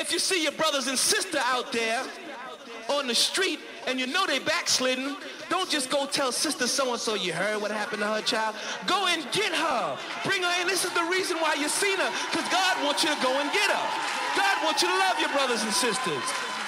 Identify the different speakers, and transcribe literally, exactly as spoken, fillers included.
Speaker 1: if you see your brothers and sister out there on the street and you know they backslidden, don't just go tell sister so-and-so you heard what happened to her child. Go and get her. Bring her in. This is the reason why you seen her, because God wants you to go and get her. God wants you to love your brothers and sisters.